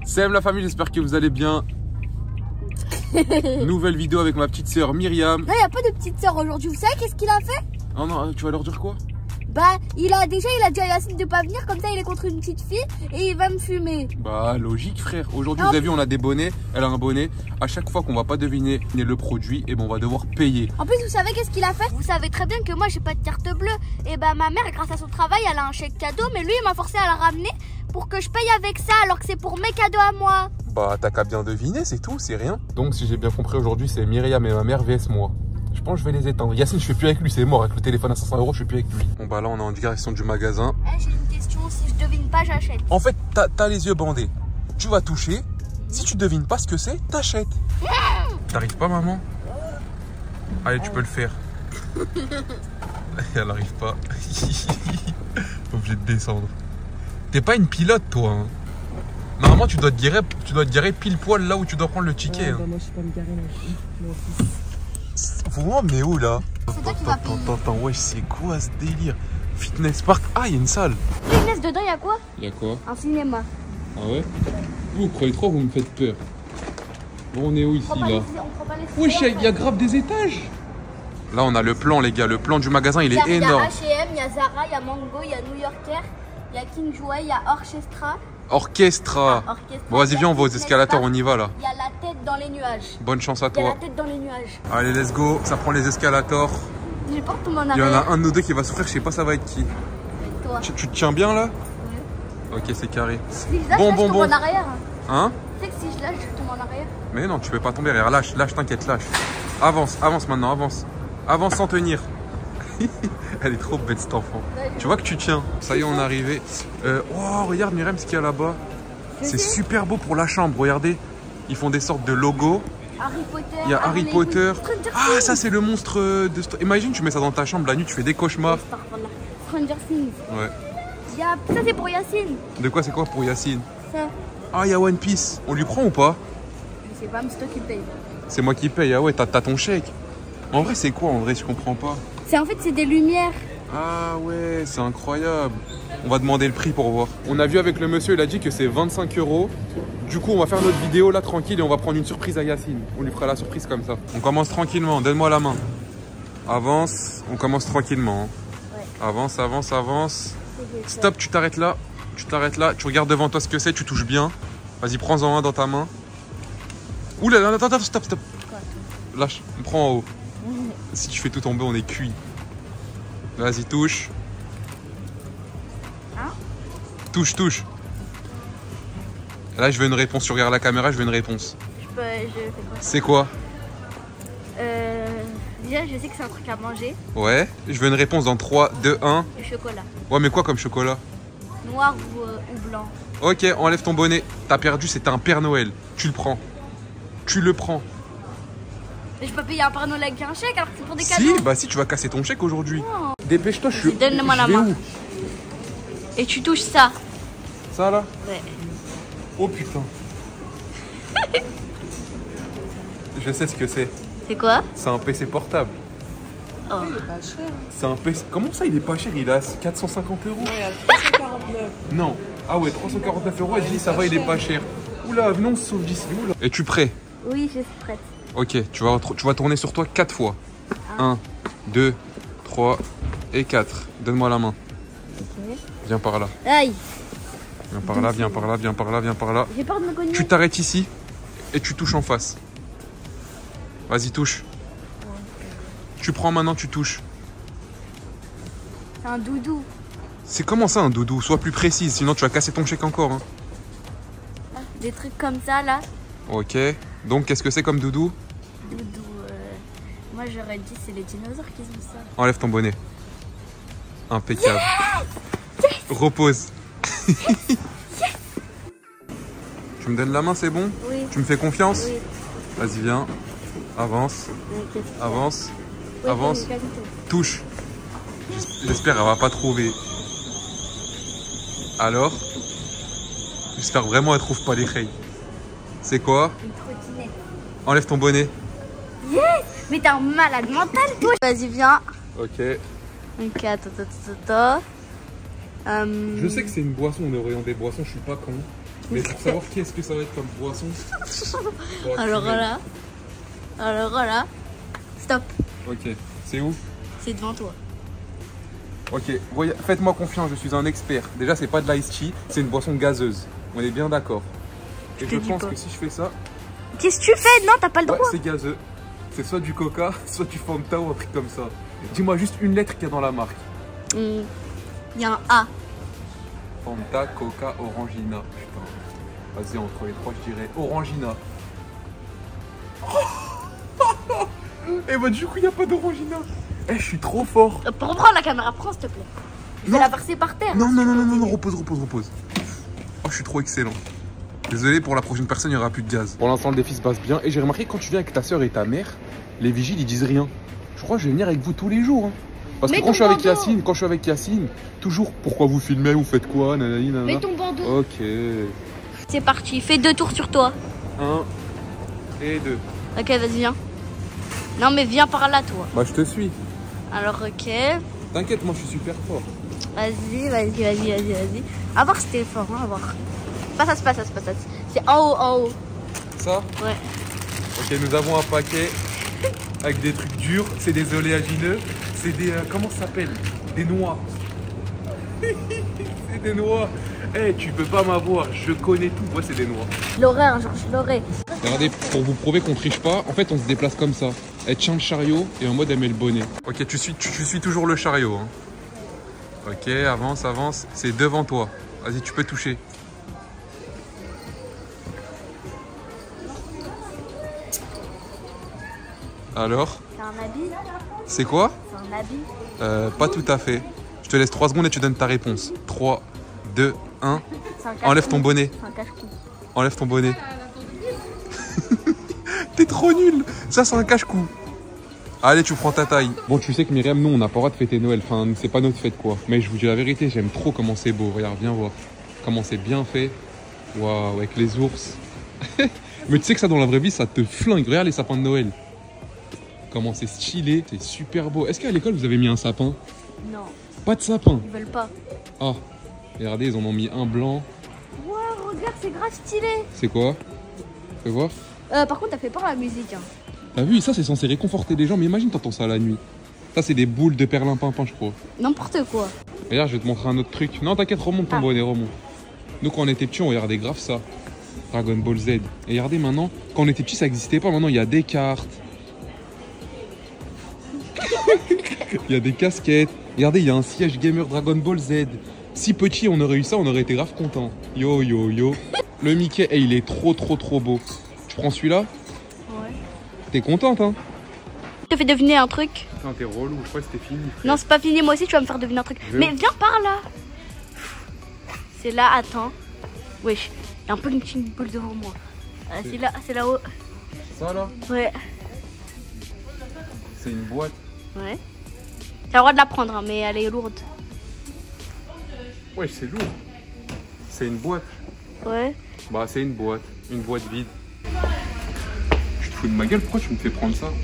Salut la famille, j'espère que vous allez bien. Nouvelle vidéo avec ma petite sœur Myriam. Non, il n'y a pas de petite sœur aujourd'hui. Vous savez qu'est-ce qu'il a fait? Oh non, tu vas leur dire quoi? Bah, il a dit à Yacine de pas venir, comme ça il est contre une petite fille et il va me fumer. Bah, logique frère. Aujourd'hui, vous avez vu, on a des bonnets. Elle a un bonnet. À chaque fois qu'on va pas deviner le produit, et bon, on va devoir payer. En plus, vous savez qu'est-ce qu'il a fait? Vous savez très bien que moi, j'ai pas de carte bleue. Et bah, ma mère, grâce à son travail, elle a un chèque cadeau, mais lui, il m'a forcé à la ramener pour que je paye avec ça, alors que c'est pour mes cadeaux à moi. Bah, t'as qu'à bien deviner, c'est tout, c'est rien. Donc, si j'ai bien compris, aujourd'hui, c'est Myriam et ma mère vs moi. Je pense que je vais les éteindre. Yacine, je fais plus avec lui, c'est mort. Avec le téléphone à 500 €, je fais plus avec lui. Bon, bah là, on est en direction du magasin. J'ai une question. Si je devine pas, j'achète. En fait, t'as les yeux bandés. Tu vas toucher. Si tu devines pas ce que c'est, t'achètes. T'arrives pas, maman? Allez, tu peux le faire. Elle arrive pas. Obligé de descendre. T'es pas une pilote, toi. Hein. Normalement, tu dois te garer pile poil là où tu dois prendre le ticket. Bah, moi, je suis pas me garer, moi. Vous m'emmenez où là? C'est toi qui vas payer. Attends, wesh, c'est quoi ce délire? Fitness park. Ah, il y a une salle. Fitness, dedans, il y a quoi? Il y a quoi? Un cinéma. Ah ouais? Vous croyez trop, vous me faites peur. Bon, on est où ici là? Wesh, il y a grave des étages. Là, on a le plan, les gars. Le plan du magasin, il est énorme. Il y a H&M, il y a Zara, il y a Mango, il y a New Yorker, il y a King Jouet, il y a Orchestra. Orchestra. Bon, vas-y, viens, on va aux escalators, on y va là. Il y a la tête dans les nuages. Bonne chance à Il y a toi. la tête dans les nuages. Allez, let's go. Ça prend les escalators. J'ai pas tout mon Il y arrière. en a un de nous deux qui va souffrir, je sais pas ça va être qui. Avec toi. Tu te tiens bien là? Oui. Ok, c'est carré. Si je lâche, je tombe en arrière. Hein? Tu sais que si je lâche, je tombe en arrière. Mais non, tu peux pas tomber derrière. Lâche, t'inquiète, lâche. Avance maintenant, avance. Avance sans tenir. Elle est trop bête, cet enfant. Tu vois que tu tiens. Ça y est, on est arrivé. Oh, regarde, Myriam, ce qu'il y a là-bas. C'est super beau pour la chambre, regardez. Ils font des sortes de logos. Harry Potter. Il y a Harry Potter. Ah, ça, c'est le monstre de... Imagine, tu mets ça dans ta chambre la nuit, tu fais des cauchemars. Stranger Things. Ouais. Ça, c'est pour Yacine. De quoi, c'est quoi pour Yacine? Ça. Ah, il y a One Piece. On lui prend ou pas? Je sais pas, mais c'est toi qui paye. C'est moi qui paye. Ah ouais, t'as ton chèque. En vrai, c'est quoi? En vrai, je comprends pas. En fait, c'est des lumières. Ah ouais, c'est incroyable. On va demander le prix pour voir. On a vu avec le monsieur, il a dit que c'est 25 €. Du coup, on va faire notre vidéo là tranquille et on va prendre une surprise à Yacine. On lui fera la surprise comme ça. On commence tranquillement, donne-moi la main. Avance, on commence tranquillement. Ouais. Avance, avance, avance. Stop, tu t'arrêtes là. Tu t'arrêtes là, tu regardes devant toi ce que c'est, tu touches bien. Vas-y, prends-en un dans ta main. Oula, attends, stop. Lâche, on prend en haut. Si tu fais tout tomber, on est cuit. Vas-y, touche. Hein? Touche. Là, je veux une réponse. Tu regardes la caméra, je veux une réponse. Je fais quoi? C'est quoi? Déjà, je sais que c'est un truc à manger. Ouais, je veux une réponse dans 3, 2, 1. Du chocolat. Ouais, mais quoi comme chocolat? Noir ou blanc. Ok, enlève ton bonnet. T'as perdu, c'était un Père Noël. Tu le prends. Tu le prends. Mais je peux payer un Père Noël avec un chèque alors que c'est pour des cadeaux. Si, bah si, tu vas casser ton chèque aujourd'hui. Non. Dépêche-toi, je suis. Donne-moi la main. Et tu touches ça. Ça là? Ouais. Oh putain. Je sais ce que c'est. C'est quoi? C'est un PC portable. Oh. Il est pas cher. C'est un PC. Comment ça, il est pas cher? Il est à 450 €. Non, il est à 349. Non. Ah ouais, 349 €. Elle dit ça va, il est pas cher. Oula, non, sauf d'ici. Oula. Es-tu prêt? Oui, je suis prête. Ok, tu vas tourner sur toi 4 fois. 1, 2, 3 et 4. Donne-moi la main. Ok. Viens par là. Aïe. Viens par là, viens par là, viens par là, viens par là. J'ai peur de me cogner. Tu t'arrêtes ici et tu touches en face. Vas-y, touche. Tu prends maintenant, tu touches. C'est un doudou. C'est comment ça un doudou? Sois plus précise, sinon tu vas casser ton chèque encore. Hein. Des trucs comme ça là. Ok. Donc qu'est-ce que c'est comme doudou? Doudou. Moi j'aurais dit c'est les dinosaures qui ont ça. Enlève ton bonnet. Impeccable. Yes. Repose. Tu me donnes la main, c'est bon? Oui. Tu me fais confiance? Oui. Vas-y, viens. Avance. Avance. Oui, Avance. Touche. J'espère qu'elle va pas trouver. Alors? J'espère vraiment qu'elle trouve pas les rails. C'est quoi? Une trottinette. Enlève ton bonnet. Yes. Mais t'es un malade mental toi. Vas-y viens. Ok. Ok, attends. Je sais que c'est une boisson, on est au rayon des boissons, je suis pas con. Mais pour savoir qu'est-ce que ça va être comme boisson. Alors voilà. Alors voilà. Stop. Ok, c'est où? C'est devant toi. Ok, faites-moi confiance, je suis un expert. Déjà, c'est pas de l'ice tea, c'est une boisson gazeuse. On est bien d'accord. Et je pense que si je fais ça... Qu'est-ce que tu fais? Non, t'as pas le droit. Ouais, c'est gazeux. C'est soit du coca, soit du Fanta ou un truc comme ça. Dis-moi juste une lettre qu'il y a dans la marque. Il y a un A. Fanta, Coca, Orangina. Putain. Vas-y, entre les trois, je dirais Orangina. Et bah du coup, il n'y a pas d'Orangina. Eh, je suis trop fort. Pour reprendre la caméra, prends s'il te plaît. Je vais la verser par terre. Non, repose. Oh, je suis trop excellent. Désolé, pour la prochaine personne, il n'y aura plus de gaz. Pour l'instant, le défi se passe bien. Et j'ai remarqué que quand tu viens avec ta soeur et ta mère, les vigiles, ils disent rien. Je crois que je vais venir avec vous tous les jours. Hein. Parce que quand je suis avec Yacine, toujours, pourquoi vous filmez, vous faites quoi, nanani, nanana. Mets ton bandeau. Ok. C'est parti, fais 2 tours sur toi. 1 et 2. Ok, vas-y, viens. Non, mais viens par là, toi. Bah, je te suis. Alors, ok. T'inquiète, moi, je suis super fort. Vas-y. À voir si t'es fort, hein, à voir. Pas ça. C'est en haut. Ça? Ouais. Ok, nous avons un paquet avec des trucs durs. C'est des oléagineux. C'est des... comment ça s'appelle? Des noix. C'est des noix. Eh, tu peux pas m'avoir. Je connais tout. Moi, c'est des noix. Je l'aurai un jour, je l'aurai. Regardez, pour vous prouver qu'on triche pas, en fait, on se déplace comme ça. Elle tient le chariot et en mode elle met le bonnet. Ok, tu suis toujours le chariot. Hein. Ok, avance. C'est devant toi. Vas-y, tu peux toucher. Alors? C'est un habit? C'est quoi? C'est un habit? Pas tout à fait. Je te laisse 3 secondes et tu donnes ta réponse. 3, 2, 1. Enlève ton bonnet. C'est un cache-cou. Enlève ton bonnet. T'es trop nul. Ça, c'est un cache-cou. Allez, tu prends ta taille. Bon, tu sais que Myriam, nous, on n'a pas le droit de fêter Noël. Enfin, c'est pas notre fête, quoi. Mais je vous dis la vérité, j'aime trop comment c'est beau. Regarde, viens voir. Comment c'est bien fait. Waouh, avec les ours. Mais tu sais que ça, dans la vraie vie, ça te flingue. Regarde les sapins de Noël. Comment c'est stylé. C'est super beau. Est-ce qu'à l'école, vous avez mis un sapin? Non. Pas de sapin. Ils veulent pas. Ah, regardez, ils en ont mis un blanc. Ouais, regarde, c'est grave stylé. C'est quoi? Fais voir. Par contre, t'as fait peur la musique. Hein. T'as vu, ça c'est censé réconforter les gens, mais imagine t'entends ça la nuit. Ça c'est des boules de perlimpinpin, je crois. N'importe quoi. Regarde, je vais te montrer un autre truc. Non, t'inquiète, remonte ton bonnet, remonte. Nous quand on était petits, on regardait grave ça. Dragon Ball Z. Et regardez maintenant, quand on était petits, ça n'existait pas. Maintenant, il y a des cartes. Il y a des casquettes. Regardez, il y a un siège gamer Dragon Ball Z. Si petit, on aurait eu ça, on aurait été grave content. Yo. Le Mickey, il est trop beau. Tu prends celui-là? Ouais. T'es contente, hein? Je te fais deviner un truc. Putain, t'es relou, je crois que c'était fini. Frère. Non, c'est pas fini, moi aussi, tu vas me faire deviner un truc. Mais viens par là. C'est là, attends. Wesh, il y a un punching ball devant moi. C'est là-haut. Ça, là? Ouais. C'est une boîte. Ouais. T'as le droit de la prendre, hein, mais elle est lourde. Ouais, c'est lourd. C'est une boîte. Ouais. Bah, c'est une boîte vide. Je te fous de ma gueule, pourquoi tu me fais prendre ça?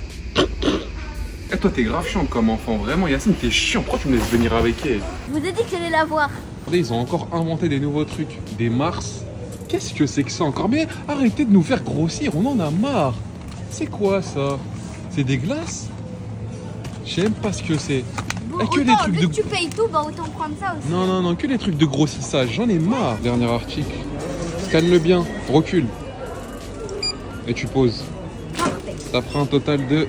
Eh, toi, t'es grave chiant comme enfant, vraiment. Yacine, t'es chiant, pourquoi tu me laisses venir avec elle? Je vous ai dit que j'allais la voir. Regardez, ils ont encore inventé des nouveaux trucs. Des Mars. Qu'est-ce que c'est que ça encore? Mais arrêtez de nous faire grossir, on en a marre. C'est quoi ça? C'est des glaces? Je sais même pas ce que c'est. Bon, que des trucs vu de... que tu payes tout, bah autant prendre ça aussi. Non, que des trucs de grossissage. J'en ai marre. Dernier article. Scanne-le bien. Recule. Et tu poses. Parfait. Ça fera un total de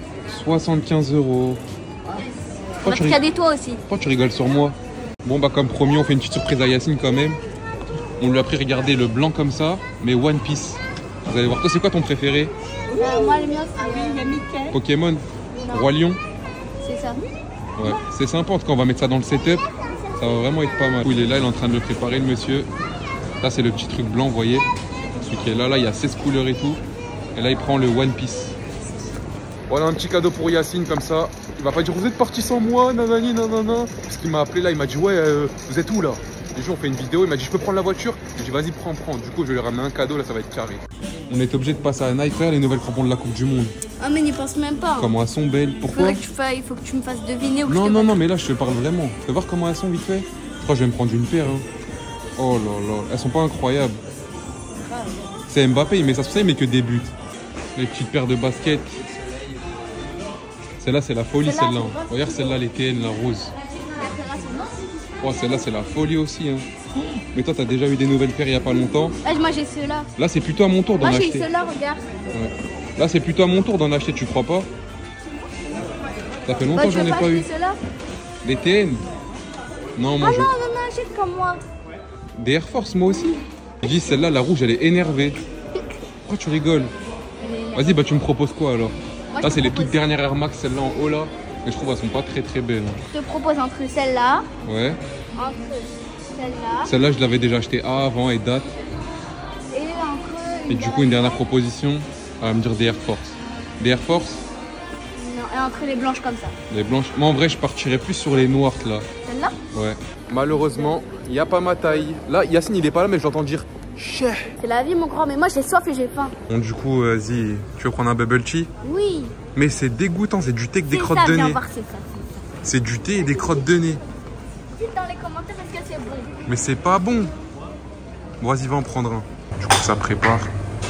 75 €. On va te cadeau toi aussi. Pourquoi tu rigoles sur moi? Bon, bah, comme promis, on fait une petite surprise à Yacine quand même. On lui a pris, regardez, le blanc comme ça, mais One Piece. Vous allez voir. Toi, c'est quoi ton préféré? Moi, le mien, c'est Mickey. Pokémon? Roi Lion? C'est ça. Ouais, c'est sympa. En tout cas, on va mettre ça dans le setup. Ça va vraiment être pas mal. Il est là, il est en train de le préparer, le monsieur. Là, c'est le petit truc blanc, vous voyez. Celui qui est là, il y a 16 couleurs et tout. Et là, il prend le One Piece. Voilà un petit cadeau pour Yacine, comme ça. Il va pas dire, vous êtes parti sans moi, nanani, nanana. Parce qu'il m'a appelé là, il m'a dit, ouais, vous êtes où là? Et on fait une vidéo, il m'a dit, je peux prendre la voiture? J'ai dit, vas-y, prends. Du coup, je vais lui ramener un cadeau, là, ça va être carré. On est obligé de passer à Nike, les nouvelles crampons de la Coupe du Monde. Ah, mais n'y pense même pas. Comment elles sont belles. Pourquoi? Il faut que tu me fasses deviner. Non, mais là, je te parle vraiment. Tu veux voir comment elles sont vite fait? Je crois que je vais me prendre une paire. Hein. Oh là là, elles sont pas incroyables. C'est Mbappé, il met ça sur ça, il met que des buts. Les petites paires de baskets. Celle-là, c'est la folie, celle-là. Regarde celle-là, les TN, la rose. Oh, celle-là, c'est la folie aussi. Hein. Mais toi, t'as déjà eu des nouvelles paires il y a pas longtemps. Moi, j'ai ceux-là. Là, c'est plutôt à mon tour d'en acheter. Moi, j'ai ceux-là, regarde. Ouais. Là, c'est plutôt à mon tour d'en acheter, tu crois pas? Ça fait longtemps que j'en ai pas eu. Des TN? Non, moi, non, achète comme moi. Des Air Force, moi aussi. Je dis, celle-là, la rouge, elle est énervée. Pourquoi tu rigoles? Vas-y, bah tu me proposes quoi alors? Là, c'est les toutes dernières Air Max, celles-là en haut là. Mais je trouve qu'elles sont pas très très belles. Je te propose entre celle-là. Ouais. Entre celle-là. Celle-là, je l'avais déjà achetée avant et date. Et entre. Et du coup, une dernière proposition, elle va me dire des Air Force. Des Air Force? Non, et entre les blanches comme ça. Les blanches? Moi, en vrai, je partirais plus sur les noires là. Celle-là? Ouais. Malheureusement, il n'y a pas ma taille. Là, Yacine, il est pas là, mais je l'entends dire. C'est la vie, mon grand, mais moi j'ai soif et j'ai faim. Bon, du coup, vas-y, tu veux prendre un bubble tea? Oui. Mais c'est dégoûtant, c'est du thé avec des crottes de nez. C'est du thé et des crottes de nez. Dites dans les commentaires est-ce que c'est bon. Mais c'est pas bon. Bon, vas-y, va en prendre un. Du coup, ça prépare.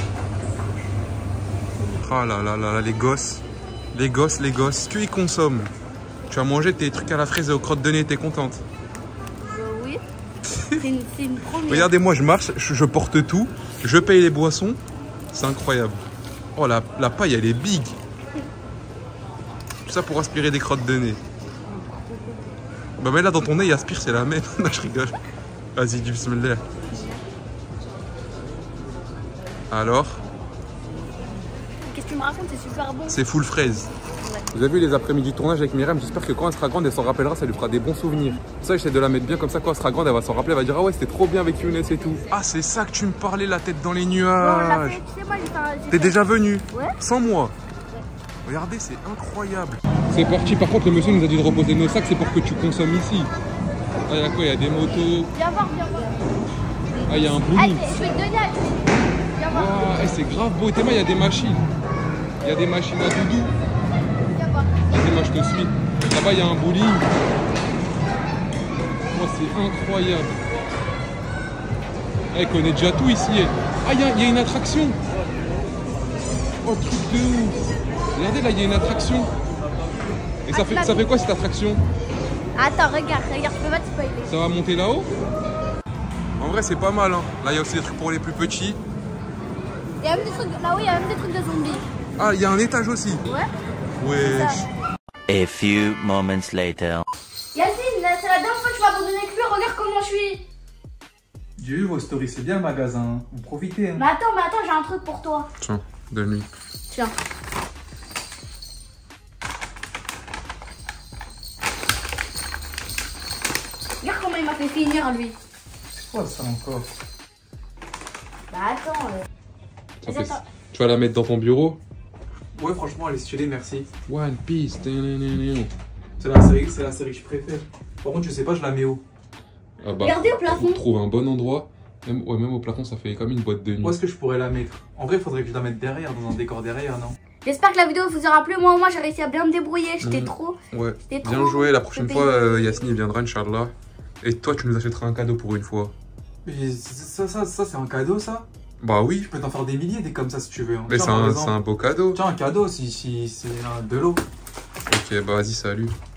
Ah là là là là, les gosses. Les gosses, qu'ils consomment. Tu as mangé tes trucs à la fraise et aux crottes de nez, t'es contente? Oui. C'est une première. Regardez-moi, je marche, je porte tout, je paye les boissons. C'est incroyable. Oh, la paille, elle est big. Tout ça pour aspirer des crottes de nez. Bah, mais là, dans ton nez, il aspire, c'est la même. Non, je rigole. Vas-y, du bismillah. Alors? Qu'est-ce que tu me racontes? C'est super bon. C'est full fraise. Ouais. Vous avez vu les après-midi de tournage avec Myriam? J'espère que quand elle sera grande, elle s'en rappellera, ça lui fera des bons souvenirs. Ça, j'essaie de la mettre bien comme ça, quand elle sera grande, elle va s'en rappeler, elle va dire ah ouais, c'était trop bien avec Younes et tout. Ah, c'est ça que tu me parlais, la tête dans les nuages. Fait, tu sais, moi, t'es déjà venu? Ouais. Sans moi. Ouais. Regardez, c'est incroyable. C'est parti. Par contre, le monsieur nous a dit de reposer nos sacs, c'est pour que tu consommes ici. Ah, il y a quoi? Il y a des motos. Viens voir, viens voir. Ah, il y a un bowling. Je vais te donner à viens voir. Ah, c'est grave beau. Théma, il y a des machines. Il y a des machines à doudou. Vas-y, moi je te suis. Là-bas, il y a un bowling. Oh, c'est incroyable. Elle connaît déjà tout ici. Ah, il y a une attraction. Oh, truc de ouf. Regardez, là, il y a une attraction. Et ça fait quoi cette attraction? Attends, regarde, je peux pas te spoiler. Ça va monter là-haut? En vrai, c'est pas mal. Hein. Là, il y a aussi des trucs pour les plus petits. Il y a même des trucs, là-haut, il y a même des trucs de zombies. Ah, il y a un étage aussi. Ouais. Wesh. A few moments later. Yacine, c'est la dernière fois que tu vas abandonner avec lui, regarde comment je suis. J'ai vu vos stories, c'est bien le magasin, vous profitez. Hein. Mais attends, j'ai un truc pour toi. Tiens, donne-lui. Tiens. Regarde comment il m'a fait finir, lui. C'est quoi ça encore? Bah attends. Tu vas la mettre dans ton bureau? Ouais, franchement, elle est stylée, merci. One Piece. C'est la série que je préfère. Par contre, je sais pas, je la mets où? Ah bah, regardez au plafond. Trouve un bon endroit. Même au plafond, ça fait comme une boîte de nuit. Où est-ce que je pourrais la mettre? En vrai, il faudrait que je la mette derrière, dans un décor derrière, non? J'espère que la vidéo vous aura plu. Moi, j'ai réussi à bien me débrouiller. J'étais trop. Ouais, bien trop joué. La prochaine fois, Yacine il viendra, Inch'Allah. Et toi, tu nous achèteras un cadeau pour une fois. Mais ça c'est un cadeau, ça? Bah oui. Je peux t'en faire des milliers, des comme ça, si tu veux. Hein. Mais c'est un beau cadeau. Tiens, un cadeau, si c'est de l'eau. Ok, bah vas-y, salut.